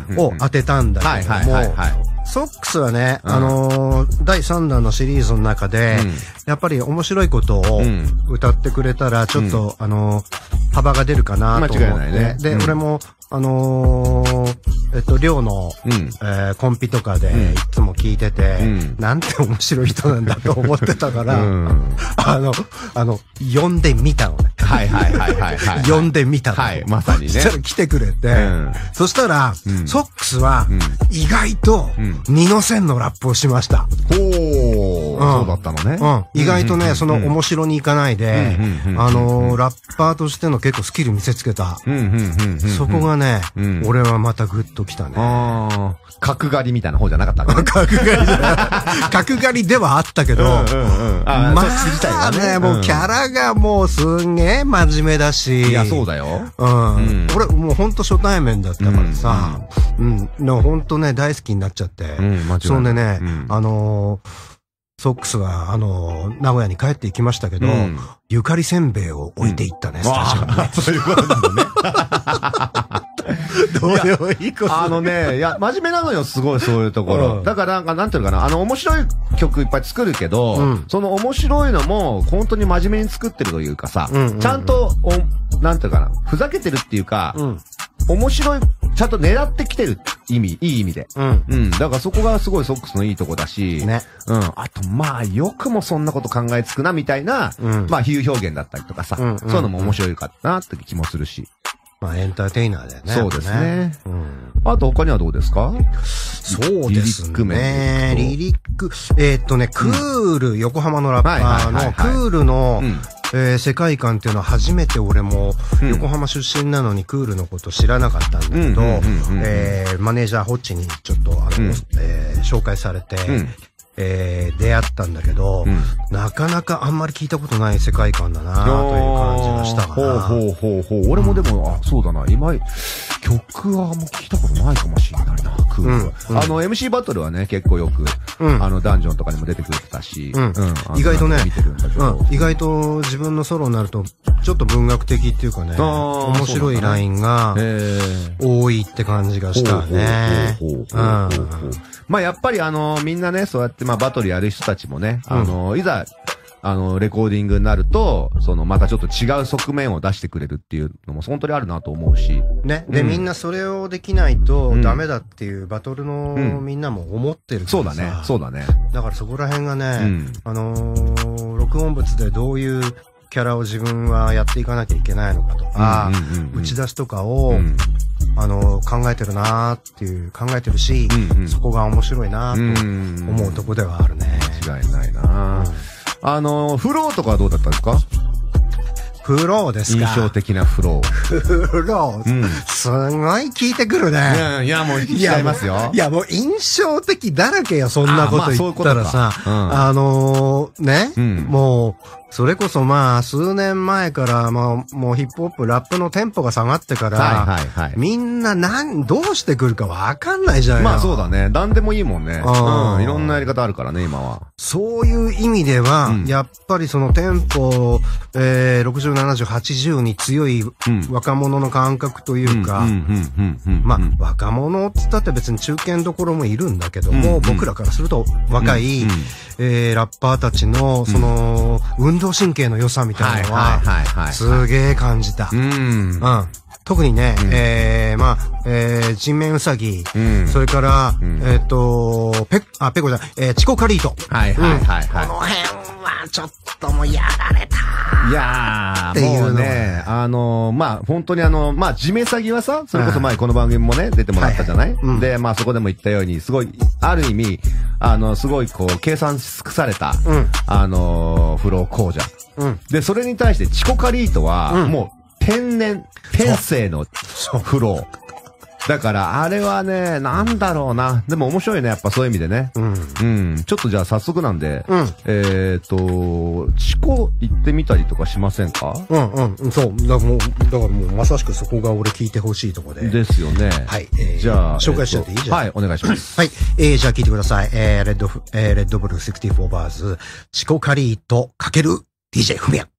[SPEAKER 5] うん。を当てたんだけども、はい、はい、はい。ソックスはね、うん、あのー、だいさんだんのシリーズの中で、うん、やっぱり面白いことを歌ってくれたら、ちょっと、うん、あのー、幅が出るかなと思って。間違いないね。で、うん、俺も、あのー、えっと、寮の、うん、えー、コンピとかで、いつも聞いてて、うん、なんて面白い人なんだと思ってたから、うん、あの、あの、呼んでみたのね。
[SPEAKER 4] はいはいはいはい、はい。
[SPEAKER 5] 呼んでみたの。
[SPEAKER 4] はい、まさにね。そ
[SPEAKER 5] したら来てくれて、うん、そしたら、うん、ソックスは、意外と、二の線のラップをしました。
[SPEAKER 4] ほー、うん、そうだったのね。
[SPEAKER 5] うん。意外とね、その面白にいかないで、あのー、ラッパーとしての結構スキル見せつけた。そこがね、うん、俺はまたグッときたね。
[SPEAKER 4] ああ。角刈りみたいな方じゃなかったの、ね、
[SPEAKER 5] 角刈りじゃない。角刈りではあったけど、うんうんうん、あまあね、もうキャラがもうすんげえ真面目だし。
[SPEAKER 4] いや、そうだよ。
[SPEAKER 5] うん。うん、俺、もうほんと初対面だったからさ、うん。うん、ほんとね、大好きになっちゃって。うん、間違いない。そんでね、うん、あのー、ソックスは、あのー、名古屋に帰って行きましたけど、うん、ゆかりせんべいを置いていったね、うん、スタジオにね。
[SPEAKER 4] そういうことなんだね。
[SPEAKER 5] どうでもいいこと。
[SPEAKER 4] あのね、いや、真面目なのよ、すごい、そういうところ。うん、だから、なんか、なんていうのかな、あの、面白い曲いっぱい作るけど、うん、その面白いのも、本当に真面目に作ってるというかさ、うんうんうん、ちゃんと、お、なんていうかな、ふざけてるっていうか、うん、面白い、ちゃんと狙ってきてる意味、いい意味で。うん。うん。だからそこがすごいソックスのいいとこだし、ね。うん。あと、まあ、よくもそんなこと考えつくな、みたいな、うん、まあ、比喩表現だったりとかさ、うんうんうん、そういうのも面白いかなって気もするし。
[SPEAKER 5] まあ、エンターテイナーだよね。
[SPEAKER 4] そうですね。うん。あと他にはどうですか？
[SPEAKER 5] そうですね。リリック。えー、っとね、クール、うん、横浜のラッパーのクールの、うん、えー、世界観っていうのは初めて俺も横浜出身なのにクールのこと知らなかったんだけど、えー、マネージャーホッチにちょっとあの、うん、えー、紹介されて、うん、えー、出会ったんだけど、うん、なかなかあんまり聞いたことない世界観だなという感じがしたかな。
[SPEAKER 4] ほうほうほうほう。俺もでも、うん、あ、そうだな。今、曲はあんま聞いたことないかもしれないな。ク夫婦は。あの、エムシー バトルはね、結構よく、あの、ダンジョンとかにも出てくれてたし、
[SPEAKER 5] 意外とね、
[SPEAKER 4] 見てるんだけど
[SPEAKER 5] 意外と自分のソロになると、ちょっと文学的っていうかね、面白いラインが多いって感じがしたね。
[SPEAKER 4] まあやっぱりあの、みんなね、そうやってまあバトルやる人たちもね、あの、いざ、あの、レコーディングになると、その、またちょっと違う側面を出してくれるっていうのも本当にあるなと思うし。
[SPEAKER 5] ね。で、みんなそれをできないとダメだっていうバトルのみんなも思ってるからさ。
[SPEAKER 4] そうだね。そうだね。
[SPEAKER 5] だからそこら辺がね、あのー、録音物でどういうキャラを自分はやっていかなきゃいけないのかとか、打ち出しとかを、あのー、考えてるなーっていう、考えてるし、そこが面白いなーと思うとこではあるね。
[SPEAKER 4] 間違いないなー。あの、フローとかはどうだったんですか？
[SPEAKER 5] フローですか？
[SPEAKER 4] 印象的なフロー。
[SPEAKER 5] フロー、うん、すごい聞いてくるね。い
[SPEAKER 4] や、いやもう聞いちゃいますよ。
[SPEAKER 5] いや、もう印象的だらけよ、そんなこと言ったらさ。あ、まあ、うあのー、ね、うん、もう、それこそまあ、数年前から、まあ、もうヒップホップ、ラップのテンポが下がってから、はいはいはい、みんななん、どうしてくるかわかんないじゃないの。
[SPEAKER 4] まあそうだね。なんでもいいもんね。うん。いろんなやり方あるからね、今は。
[SPEAKER 5] そういう意味では、うん、やっぱりそのテンポ、えー、ろくじゅう、ななじゅう、はちじゅうに強い若者の感覚というか、まあ、若者って言ったって別に中堅どころもいるんだけども、うんうん、僕らからすると若い、うんうん、えー、ラッパーたちの、その、運動神経の良さみたいなのは、すげえ感じた。うん。うん。特にね、うん、えー、まあ、えー、人面ウサギ、うん、それから、うん、えっ、ー、と、ペ、あ、ペコじゃない、えー、チコカリート。はいはいはいはい。うん、この辺はちょっともうやられた。
[SPEAKER 4] いやー、っていうのね、あのー、まあ、本当にあの、まあ、ジメサギはさ、それこそ前この番組もね、出てもらったじゃない、はいはい、で、まあ、そこでも言ったように、すごい、ある意味、あの、すごいこう、計算し尽くされた、うん、あのー、フロー講座。うん、で、それに対してチコカリートは、うん、もう、天然、天性のフロー。だから、あれはね、なんだろうな。でも面白いね、やっぱそういう意味でね。うん。うん。ちょっとじゃあ早速なんで、うん、えっと、チコ行ってみたりとかしませんか？
[SPEAKER 5] うんうん。そう。だからもう、だからもうまさしくそこが俺聞いてほしいとこで。
[SPEAKER 4] ですよね。
[SPEAKER 5] はい。えー、じゃあ、紹介しちゃっていい？じゃあ。
[SPEAKER 4] はい、お願いします。
[SPEAKER 5] はい。えー、じゃあ聞いてください。えー、レッド、えー、レッドブルろくじゅうよんバーズ、チコカリートかける ディージェー フミヤ。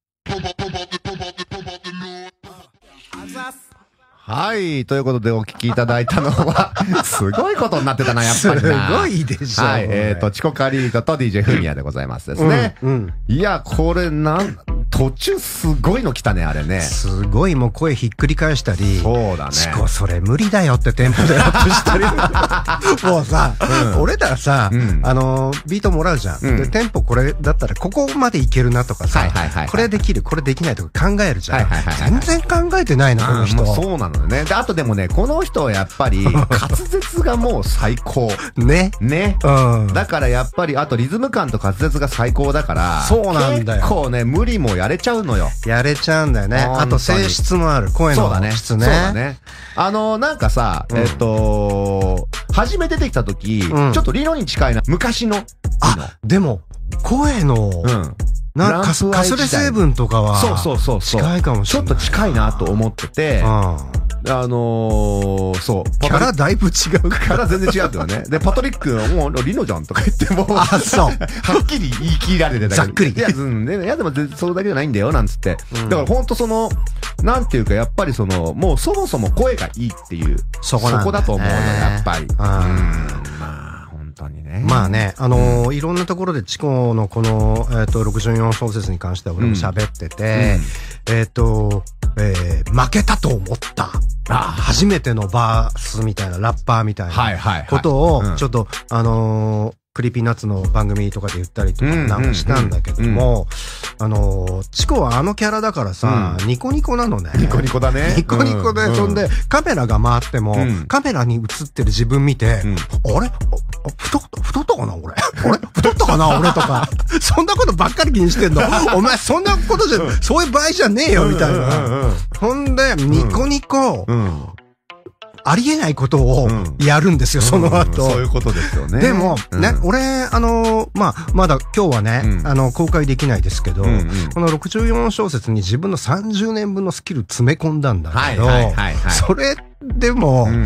[SPEAKER 4] はい。ということでお聞きいただいたのは、すごいことになってたな、やっぱりな。
[SPEAKER 5] すごいでしょ。
[SPEAKER 4] はい。えっと、チコカリートと ディージェー フミヤでございますですね。うん。うん、いや、これなん、途中すごいの来たね、あれね。
[SPEAKER 5] すごいもう声ひっくり返したり。
[SPEAKER 4] そうだね。
[SPEAKER 5] チコ、それ無理だよってテンポでラップしたり。もうさ、うん、俺らさ、うん、あの、ビートもらうじゃん。うん、で、テンポこれだったらここまでいけるなとかさ、はいはいはいはい、これできる、これできないとか考えるじゃん。はいはいはいはい、全然考えてないな、この人。
[SPEAKER 4] そうなのよね。で、あとでもね、この人はやっぱり、滑舌がもう最高。
[SPEAKER 5] ね。
[SPEAKER 4] ね。うん。だからやっぱり、あとリズム感と滑舌が最高だから、
[SPEAKER 5] そうなんだよ。
[SPEAKER 4] 結構ね、無理もやれちゃうのよ。
[SPEAKER 5] やれちゃうんだよね。あと声質もある。声の質ね。そうだね。
[SPEAKER 4] あの、なんかさ、えっと、初め出てきた時、ちょっとリノに近いな。昔の。
[SPEAKER 5] あ、でも、声の、うん。なんか、かすれ成分とかは、
[SPEAKER 4] そうそうそう。
[SPEAKER 5] 近いかもしれない。
[SPEAKER 4] ちょっと近いなと思ってて、あのー、そう。
[SPEAKER 5] キャラだいぶ違う。キ
[SPEAKER 4] ャラ全然違うよね。で、パトリックはもう、リノじゃんとか言っても、
[SPEAKER 5] あ、そう。は
[SPEAKER 4] っきり言い切られてたけど。
[SPEAKER 5] ざっくり。
[SPEAKER 4] いや、うん、いや、でも、それだけじゃないんだよ、なんつって。うん、だから、ほんとその、なんていうか、やっぱりその、もうそもそも声がいいっていう、そこ、そこだと思うよ、やっぱり。うん。まあ、本当にね。
[SPEAKER 5] まあね、あのーうん、いろんなところでチコのこの、えっ、ー、と、ろくじゅうよん小節に関しては俺も喋ってて、うん、えっ、ー、と、えー、負けたと思った。あ初めてのバースみたいな、ラッパーみたいなことを、ちょっと、あのー、クリーピーナッツの番組とかで言ったりとかなんかしたんだけども、あのー、チコはあのキャラだからさ、うん、ニコニコなのね。
[SPEAKER 4] ニコニコだね。
[SPEAKER 5] ニコニコで、うん、そんで、カメラが回っても、うん、カメラに映ってる自分見て、うん、あれ太った、太ったかな俺。あれ太ったかな俺とか。そんなことばっかり気にしてんの。お前そんなことじゃ、そういう場合じゃねえよ、みたいな。ほんで、ニコニコ、うんうんありえないことをやるんですよ、うん、その後、
[SPEAKER 4] うん。そういうことですよね。
[SPEAKER 5] でも、うん、ね、俺、あのー、まあ、まだ今日はね、うん、あの、公開できないですけど、うんうん、このろくじゅうよん小節に自分のさんじゅうねんぶんのスキル詰め込んだんだけど、はいはいはいはい、それでも、うん、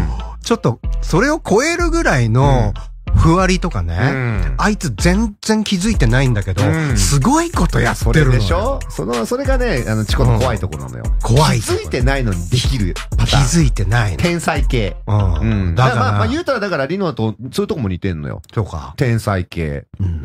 [SPEAKER 5] ちょっと、それを超えるぐらいの、ふわりとかね、うん、あいつ全然気づいてないんだけど、うん、すごいことやってるのよ。
[SPEAKER 4] それでしょ？その、それがね、あの、チコの怖いとこなのよ。うん、
[SPEAKER 5] 怖い。
[SPEAKER 4] 気づいてないのにできるパターン。
[SPEAKER 5] 気づいてないの。
[SPEAKER 4] 天才系。
[SPEAKER 5] うん。うん、
[SPEAKER 4] だから、まあ、まあ、言うたらだからリノとそういうとこも似てんのよ。
[SPEAKER 5] そうか。
[SPEAKER 4] 天才系。うん。うん、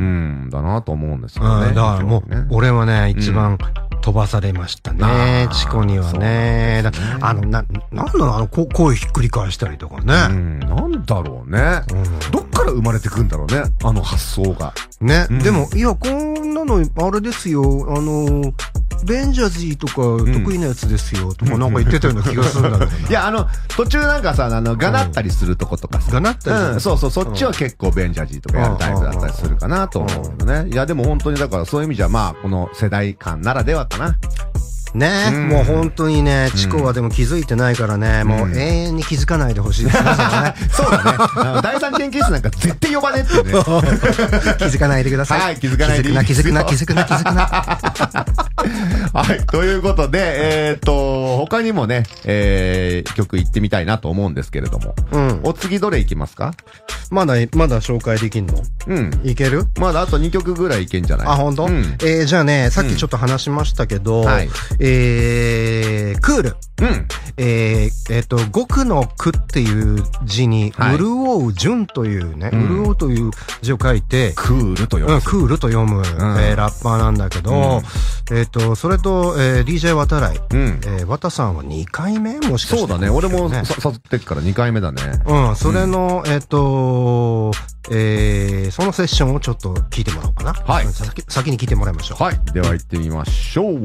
[SPEAKER 4] だなと思うんですよね。
[SPEAKER 5] うん、だからもう、ね、俺はね、一番、飛ばされましたね、チコにはね。だあの、な、なんだろう、あの、こ声ひっくり返したりとかね。
[SPEAKER 4] うん、なんだろうね。うん、どっから生まれてくんだろうね、あの発想が。
[SPEAKER 5] ね、うん、でも、いや、こんなの、あれですよ、あの、ベンジャージーとか得意なやつですよ、とかなんか言ってたような気がするんだけど、ね。
[SPEAKER 4] いや、あの、途中なんかさ、あの、がなったりするとことかさ。
[SPEAKER 5] がなったりする、
[SPEAKER 4] うん、そうそう、そっちは結構ベンジャージーとかやるタイプだったりするかなと思うけどね。いや、でも本当にだからそういう意味じゃ、まあ、この世代間ならではかな。
[SPEAKER 5] ね、うん、もう本当にね、チコはでも気づいてないからね、うん、もう永遠に気づかないでほしいですね。
[SPEAKER 4] そうだね。第三研究室なんか絶対呼ばねってね。気
[SPEAKER 5] づかないでください。
[SPEAKER 4] はい、気づかないでいい
[SPEAKER 5] 気づくな、気づくな、気づくな、気づくな。
[SPEAKER 4] はい、ということで、えー、っと、他にもね、えー、曲行ってみたいなと思うんですけれども。うん。お次どれ行きますか？
[SPEAKER 5] まだ、まだ紹介できんの？うん。いける？
[SPEAKER 4] まだあとにきょくぐらいいけんじゃない？
[SPEAKER 5] あ、ほんと？うん。えー、じゃあね、さっきちょっと話しましたけど、うん、はい。えー、クール。うん。えー、えっと、極の句っていう字に、はい、潤う順というね、うん、潤うという字を書いて、
[SPEAKER 4] クールと読む。
[SPEAKER 5] うん、クールと読む、うん、えー、ラッパーなんだけど、うん、えっと、それと、えー、ディージェー 渡来。うん。えー、渡さんはにかいめもしかして、ね。
[SPEAKER 4] そうだね。俺もさ、誘ってっからにかいめだね。
[SPEAKER 5] うん、それの、うん、えっと、えー、そのセッションをちょっと聞いてもらおうかな。はい。先、先に聞いてもらいましょう。
[SPEAKER 4] はい。では行ってみましょう。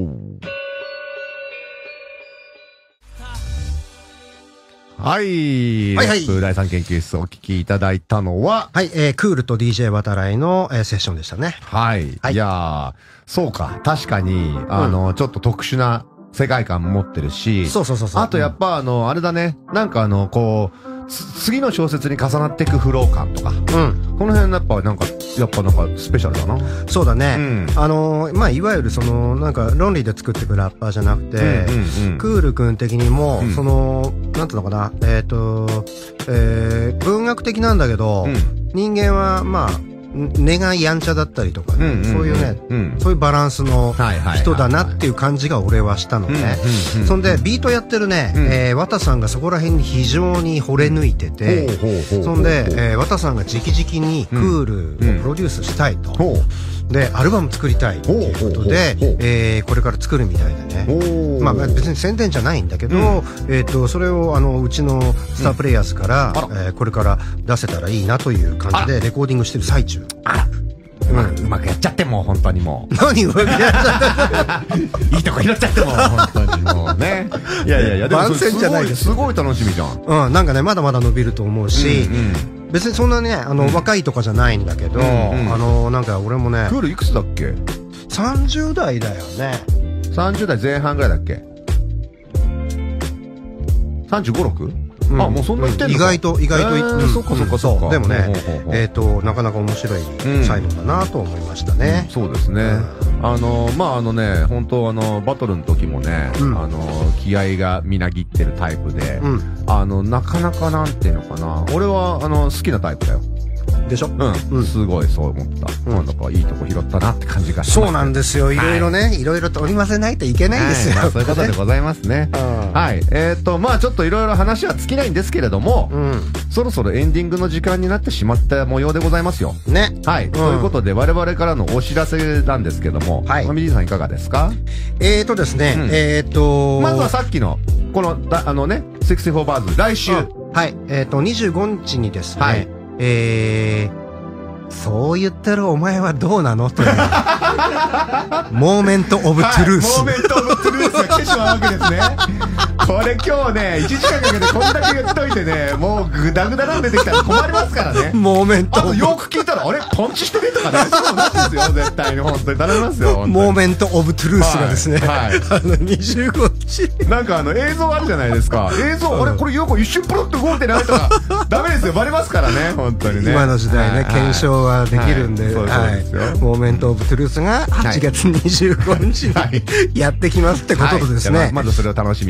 [SPEAKER 4] はい。はいはい。第三研究室をお聞きいただいたのは、
[SPEAKER 5] はい、えー、クールと ディージェー 渡来の、えー、セッションでしたね。
[SPEAKER 4] はい。はい、いやー、そうか。確かに、あの、うん、ちょっと特殊な世界観持ってるし、
[SPEAKER 5] そうそうそうそう。
[SPEAKER 4] あとやっぱ、あの、あれだね。なんかあの、こう、次の小説に重なっていくフロー感とか。うん。この辺やっぱなんか、やっぱなんかスペシャルだな。
[SPEAKER 5] そうだね。うん、あのー、まあ、いわゆるその、なんか論理で作っていくラッパーじゃなくて、うんうんうん、クール君的にも、うん、その、なんていうのかな、えっと、えー、文学的なんだけど、うん、人間はまあ、根がやんちゃだったりとかね、うんうんうん、そういうね、うん、そういうバランスの人だなっていう感じが俺はしたのね。そんでビートやってるね、うん、えー、綿さんがそこら辺に非常に惚れ抜いてて、うん、そんで、えー、綿さんが直々にクールをプロデュースしたいと。うんうん、で、アルバム作りたいということで、えー、これから作るみたいでね。まあ別に宣伝じゃないんだけど、うん、えっと、それをあの、うちのスタープレイヤーズから、うん、えー、これから出せたらいいなという感じでレコーディングしてる最中。
[SPEAKER 4] あら、うまく、うまくやっちゃってもう本当にもう。
[SPEAKER 5] 何うまくやっちゃって
[SPEAKER 4] いいとこ拾っちゃっても本当にもうね。いやいやいや、でも
[SPEAKER 5] 番宣じゃないです。
[SPEAKER 4] すごい楽しみじゃん。
[SPEAKER 5] うん、なんかね、まだまだ伸びると思うし、うんうん、別にそんなね、あの、うん、若いとかじゃないんだけど、うんうん、あの、なんか俺もね。
[SPEAKER 4] クールいくつだっけ？
[SPEAKER 5] さんじゅう 代だよね。
[SPEAKER 4] さんじゅう代前半ぐらいだっけ？ さんじゅうご、ろく？うん、あ、もうそんな言ってんの？
[SPEAKER 5] 意外と、意外と、えー
[SPEAKER 4] うん、そっかそっかそっか。
[SPEAKER 5] でもね、えっと、なかなか面白い才能だなと思いましたね。
[SPEAKER 4] うん、そうですね。うん、あの、まあ、あのね、本当あの、バトルの時もね、うん、あの、気合がみなぎってるタイプで、うん、あの、なかなかなんていうのかな、俺は、あの、好きなタイプだよ。
[SPEAKER 5] でしょ？
[SPEAKER 4] うん。うん、すごいそう思った。うん、なんだかいいとこ拾ったなって感じがします。
[SPEAKER 5] そうなんですよ。いろいろね、はい、いろいろと織り交ぜないといけないんですよ。
[SPEAKER 4] はい、まあ、そういうことでございますね。はい。えっと、まあちょっといろいろ話は尽きないんですけれども、うん、そろそろエンディングの時間になってしまった模様でございますよ。
[SPEAKER 5] ね。
[SPEAKER 4] はい。うん、ということで、我々からのお知らせなんですけども、はい。ミリーさんいかがですか？
[SPEAKER 5] えーとですね、うん、えーと、
[SPEAKER 4] まずはさっきの、この、あのね、ろくじゅうよんバーズ、来週。
[SPEAKER 5] はい。えーと、にじゅうごにちにですね、はい、えー、そう言ってるお前はどうなのというモーメントオブトゥルース、
[SPEAKER 4] はい、モーメントオブトゥルースが来てしまうわけですね。これ今日ねいちじかんかけてこんだけ言っといてね、もうグダグダなん出てきたら困りますからね。
[SPEAKER 5] モーメント、
[SPEAKER 4] あとよく聞いたらあれパンチしてねとかね、そうなんですよ絶対に。本当に頼みますよ。
[SPEAKER 5] モーメントオブトゥルースがですね、はいはい、あのにじゅうごにち
[SPEAKER 4] なんかあの映像あるじゃないですか。映像、うん、あれこれよく一瞬プロッと動いてないとかダメですよ、バレますからね本当にね。
[SPEAKER 5] 今の時代ね、はい、検証はできるんで、はいはい、モーメントオブトゥルースがはちがつにじゅうごにちに、はい、やってきますってことですね。
[SPEAKER 4] はい、まずそれを楽しみにしていただ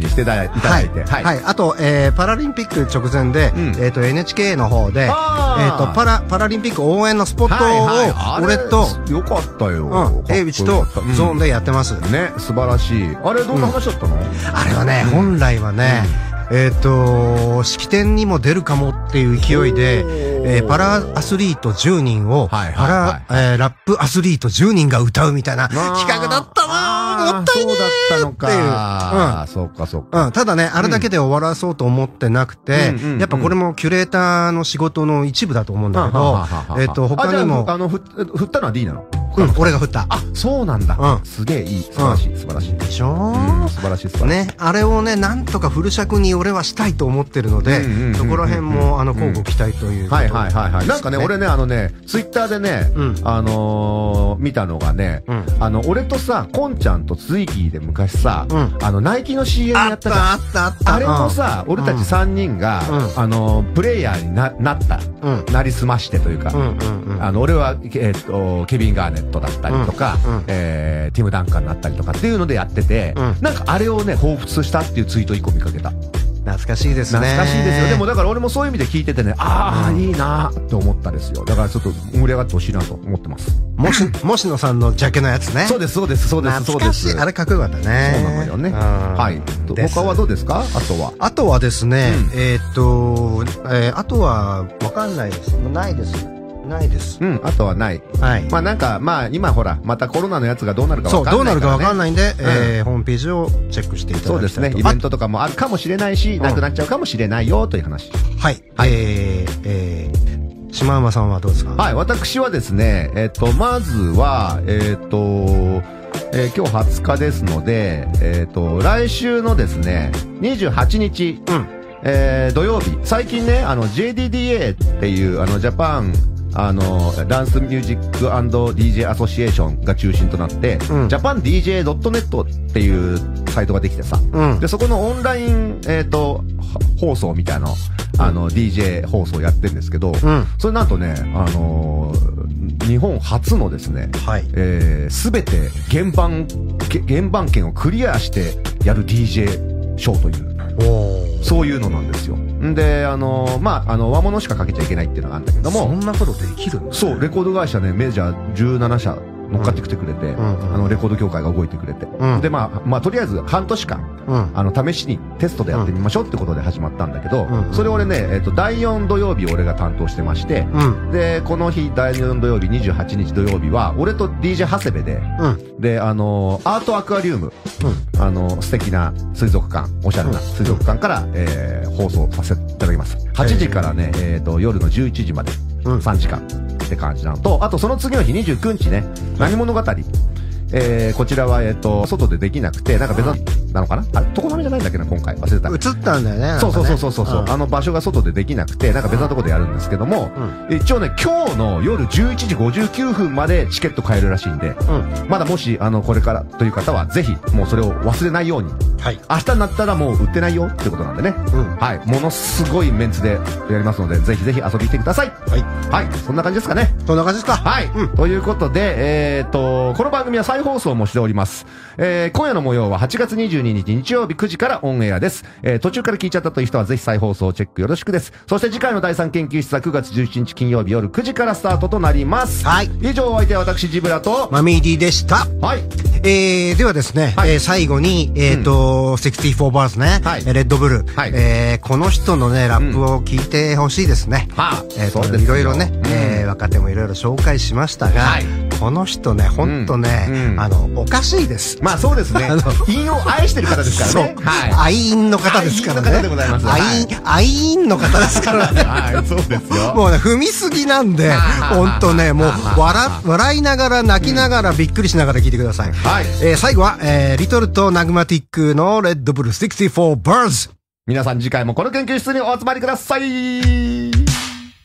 [SPEAKER 4] いただいて。
[SPEAKER 5] はい。はい。あと、えー、パラリンピック直前で、うん、えっと、エヌエイチケー の方で、えっと、パラ、パラリンピック応援のスポットを、俺と、
[SPEAKER 4] よかったよ。
[SPEAKER 5] うん。エイビチとゾーンでやってます。
[SPEAKER 4] ね、素晴らしい。あれ、どんな話だったの？
[SPEAKER 5] あれはね、本来はね、えっと、式典にも出るかもっていう勢いで、えー、パラアスリートじゅうにんを、パラ、えー、ラップアスリートじゅうにんが歌うみたいな企画だったなぁ、もったいねー
[SPEAKER 4] そうだったのか。うん。そうか、そうか。
[SPEAKER 5] うん。ただね、あれだけで終わらそうと思ってなくて、うん、やっぱこれもキュレーターの仕事の一部だと思うんだけど、えっと、他にも。
[SPEAKER 4] あの、振ったのは D なの？
[SPEAKER 5] うん、俺が振った。
[SPEAKER 4] あ、そうなんだ。うん。すげえいい。素晴らしい、素晴らしい。
[SPEAKER 5] でしょ
[SPEAKER 4] ー？うん、素晴らしい、素晴らしい。
[SPEAKER 5] ね、あれをね、なんとかフル尺に俺はしたいと思ってるので、そこら辺も、あの、交互期待という。
[SPEAKER 4] はいはいはいはい。なんかね、俺ね、あのね、ツイッターでね、あの、見たのがね、あの、俺とさ、コンちゃんとツイキーで昔さ、あの、ナイキの シーエム やったじゃん。
[SPEAKER 5] あったあった。
[SPEAKER 4] あれもさ、俺たちさんにんが、あの、プレイヤーになった、なりすましてというか、あの、俺は、えっと、ケビン・ガーネットだったりとか、えー、ティム・ダンカンになったりとかっていうのでやってて、なんかあれをね、彷彿したっていうツイートいっこ見かけた。
[SPEAKER 5] 懐かしいですね。
[SPEAKER 4] 懐かしいですよ。でもだから俺もそういう意味で聞いててね、ああ、いいなーって思ったですよ。だからちょっと盛り上がってほしいなと思ってます。
[SPEAKER 5] もし、もしのさんのジャケのやつね。
[SPEAKER 4] そうです、そうです、そうです、そうです。
[SPEAKER 5] あれかっこよかったね。
[SPEAKER 4] そうなのよね。はい。他はどうですか？あとは。
[SPEAKER 5] あとはですね、えっと、えあとは、わかんないです。ないです。ないです。
[SPEAKER 4] うん、あとはない。はい。まあなんか、まあ今ほら、またコロナのやつがどうなるかわかんないからね。そう、どうなるかわかんないんで、えー、ホームページをチェックしていただきたいと。そうですね。イベントとかもあるかもしれないし、なくなっちゃうかもしれないよという話。
[SPEAKER 5] はい。はい。えー、えー、島山さんはどうですか？
[SPEAKER 4] はい、私はですね、えっと、まずは、えっと、えー、今日はつかですので、えっと、来週のですね、にじゅうはちにち、うん。えー、土曜日、最近ね、あの、ジェイディーディーエー っていう、あの、ジャパン、あの、ダンスミュージック&ディージェー アソシエーションが中心となって、うん、ジャパンディージェードットネット っていうサイトができてさ、うん、で、そこのオンライン、えっと、放送みたいなの、あの、ディージェー 放送やってるんですけど、うん、それなんとね、あのー、日本初のですね、はい、えー、すべて原版、原版権をクリアしてやる ディージェー ショーという、そういうのなんですよ。んで、あのー、まあ、あの、和物しかかけちゃいけないっていうのがあるんだけども。
[SPEAKER 5] そんなことできるんだ、ね、
[SPEAKER 4] そう、レコード会社ね、メジャーじゅうななしゃ乗っかってきてくれて、うん、あの、レコード協会が動いてくれて。うん、で、まあ、まあ、とりあえず半年間、うん、あの、試しにテストでやってみましょうってことで始まったんだけど、うん、それ俺ね、えっと、だいよん土曜日俺が担当してまして、うん、で、この日、だいよん土曜日、にじゅうはちにち土曜日は、俺と ディージェー 長谷部で、うん、で、あのー、アートアクアリウム、うん、あのー、素敵な水族館、おしゃれな水族館から、えー、放送させていただきます。はちじからね、えっと、夜のじゅういちじまで、さんじかんって感じなのと、あとその次の日にじゅうくにちね、何物語、えー、こちらは、えっと、外でできなくて、なんか別なのかなあれ、常滑じゃないんだっけな、今回。忘れた。
[SPEAKER 5] 映ったんだよね。
[SPEAKER 4] そうそうそうそうそう。あの場所が外でできなくて、なんか別なところでやるんですけども、うん、一応ね、今日の夜じゅういちじごじゅうきゅうふんまでチケット買えるらしいんで、うん、まだもし、あの、これからという方は、ぜひ、もうそれを忘れないように。はい。明日になったらもう売ってないよってことなんでね。うん。はい。ものすごいメンツでやりますので、ぜひぜひ遊びに来てください。はい。はい。そんな感じですかね。
[SPEAKER 5] そんな感じですか。
[SPEAKER 4] はい。うん。ということで、えーと、この番組は再放送もしております。えー、今夜の模様ははちがつにじゅうににち日曜日くじからオンエアです。えー、途中から聞いちゃったという人はぜひ再放送チェックよろしくです。そして次回の第三研究室はくがつじゅうしちにち金曜日夜くじからスタートとなります。はい。以上お相手は私ジブラと
[SPEAKER 5] マミーディでした。はい。えー、ではですね、はい、えー、最後に、えーと、うん、ろくじゅうよんバーズね、はい、レッドブル、はい、えー、この人のね、ラップを聞いてほしいですね。はあ、えーと、いろいろね、うん、えー、若手もいろいろ紹介しましたが、はい、この人ね、ほんとね、うんうん、あの、おかしいです。
[SPEAKER 4] まあそうですね。韻を愛してる方ですからね。
[SPEAKER 5] そう。はい。愛韻の方ですからね。愛韻の方でございます。愛韻、愛韻の方ですからね。
[SPEAKER 4] はい、そうですよ。
[SPEAKER 5] もうね、踏みすぎなんで、ほんとね、もう、笑、笑いながら、泣きながら、びっくりしながら聞いてください。はい。えー、最後は、えー、リトルとナグマティックのレッドブルろくじゅうよんバーズ。
[SPEAKER 4] 皆さん次回もこの研究室にお集まりください。
[SPEAKER 2] い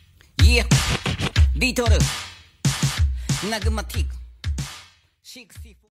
[SPEAKER 2] や、リトル、ナグマティック、ろくじゅうよん